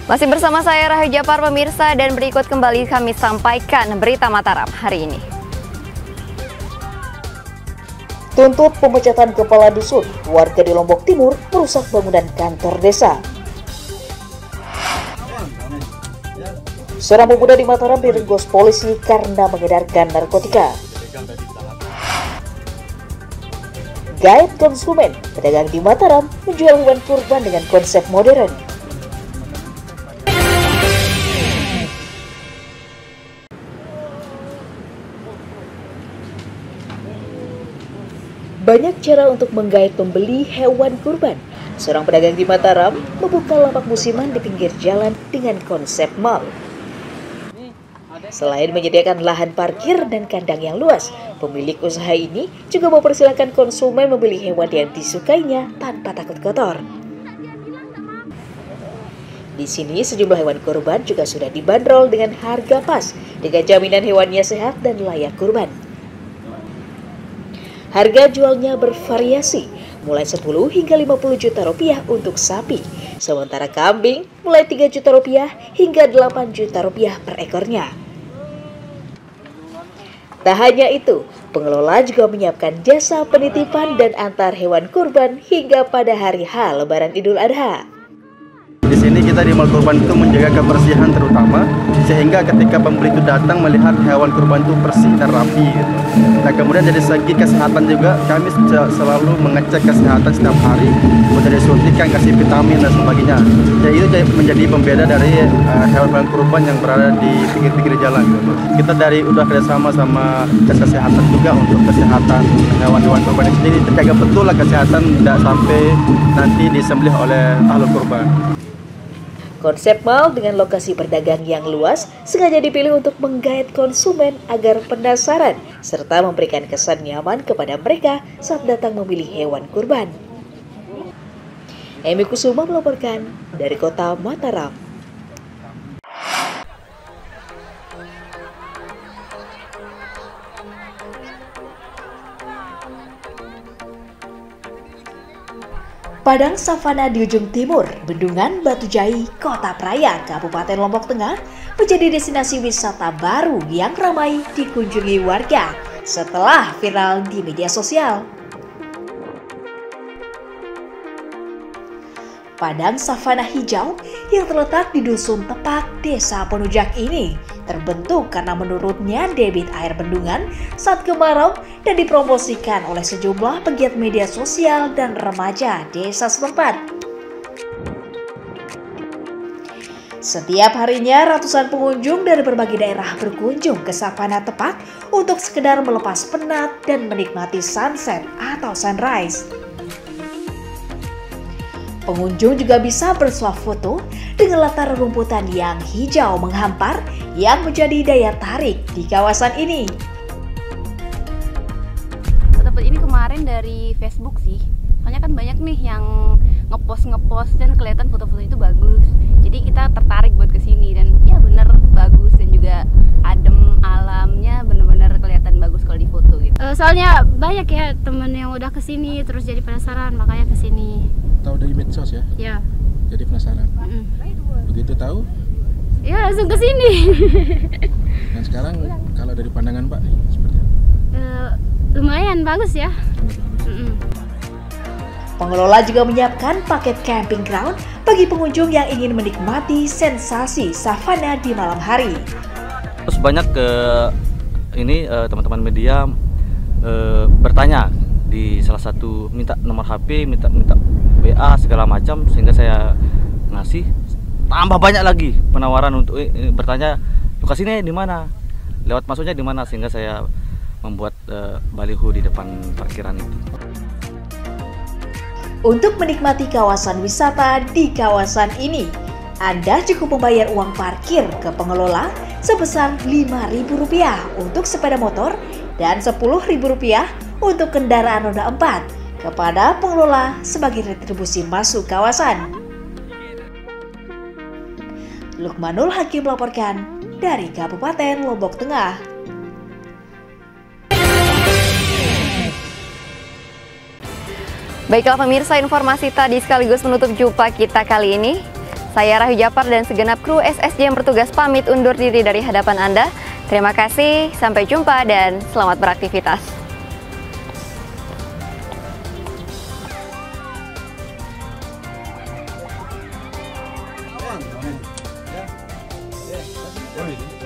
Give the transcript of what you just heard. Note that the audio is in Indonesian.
Masih bersama saya Rahayu Japar pemirsa, dan berikut kembali kami sampaikan berita Mataram hari ini. Tuntut pemecatan kepala dusun, warga di Lombok Timur merusak bangunan kantor desa. Seorang pemuda di Mataram diringkus polisi karena mengedarkan narkotika. Guide konsumen, pedagang di Mataram menjual hewan kurban dengan konsep modern. Banyak cara untuk menggait pembeli hewan kurban. Seorang pedagang di Mataram membuka lapak musiman di pinggir jalan dengan konsep mal. Selain menyediakan lahan parkir dan kandang yang luas, pemilik usaha ini juga mempersilahkan konsumen membeli hewan yang disukainya tanpa takut kotor. Di sini sejumlah hewan kurban juga sudah dibanderol dengan harga pas, dengan jaminan hewannya sehat dan layak kurban. Harga jualnya bervariasi, mulai 10 hingga 50 juta rupiah untuk sapi, sementara kambing mulai 3 juta rupiah hingga 8 juta rupiah per ekornya. Tak hanya itu, pengelola juga menyiapkan jasa penitipan dan antar hewan kurban hingga pada hari H Lebaran Idul Adha. Di sini kita di mal kurban itu menjaga kebersihan terutama, sehingga ketika pembeli itu datang melihat hewan kurban itu bersih dan rapi gitu. Nah, kemudian dari segi kesehatan juga kami selalu mengecek kesehatan setiap hari, mulai dari suntikan, kasih vitamin dan sebagainya. Jadi itu menjadi pembeda dari hewan kurban yang berada di pinggir-pinggir jalan gitu. Kita udah kerjasama sama tes kesehatan juga untuk kesehatan hewan-hewan kurban ini sendiri, terjaga betul lah kesehatan, tidak sampai nanti disembelih oleh ahlul kurban. Konsep mal dengan lokasi berdagang yang luas sengaja dipilih untuk menggait konsumen agar penasaran serta memberikan kesan nyaman kepada mereka saat datang memilih hewan kurban. Emi Kusuma melaporkan dari kota Mataram. Padang savana di ujung timur, Bendungan Batu Jai, Kota Praia, Kabupaten Lombok Tengah menjadi destinasi wisata baru yang ramai dikunjungi warga setelah viral di media sosial. Padang savana hijau yang terletak di Dusun Tepak, Desa Penujak ini terbentuk karena menurutnya debit air bendungan saat kemarau dan dipromosikan oleh sejumlah pegiat media sosial dan remaja desa setempat. Setiap harinya ratusan pengunjung dari berbagai daerah berkunjung ke savana Tepak untuk sekedar melepas penat dan menikmati sunset atau sunrise. Pengunjung juga bisa bersuah foto dengan latar rumputan yang hijau menghampar yang menjadi daya tarik di kawasan ini. Dapat ini kemarin dari Facebook sih, soalnya kan banyak nih yang ngepost dan kelihatan foto-foto itu bagus. Jadi kita tertarik buat kesini dan ya bener bagus dan juga adem, alamnya bener-bener kelihatan bagus kalau di foto gitu. Soalnya banyak ya temen yang udah kesini terus jadi penasaran makanya kesini. Tahu dari medsos ya? Ya. Jadi penasaran. Begitu tahu? Ya langsung kesini. Dan sekarang kalau dari pandangan Pak seperti apa? Lumayan bagus ya. Pengelola juga menyiapkan paket camping ground bagi pengunjung yang ingin menikmati sensasi savana di malam hari. Terus banyak teman-teman media bertanya di salah satu, minta nomor HP, minta WA segala macam, sehingga saya ngasih. Tambah banyak lagi penawaran untuk bertanya lokasinya di mana, lewat masuknya di mana, sehingga saya membuat baliho di depan parkiran itu. Untuk menikmati kawasan wisata di kawasan ini, Anda cukup membayar uang parkir ke pengelola sebesar Rp5.000 untuk sepeda motor dan Rp10.000 untuk kendaraan roda 4 kepada pengelola sebagai retribusi masuk kawasan. Lukmanul Hakim melaporkan dari Kabupaten Lombok Tengah. Baiklah pemirsa, informasi tadi sekaligus menutup jumpa kita kali ini. Saya Rahyu Japar dan segenap kru SSJ yang bertugas pamit undur diri dari hadapan Anda. Terima kasih, sampai jumpa dan selamat beraktivitas. Oh,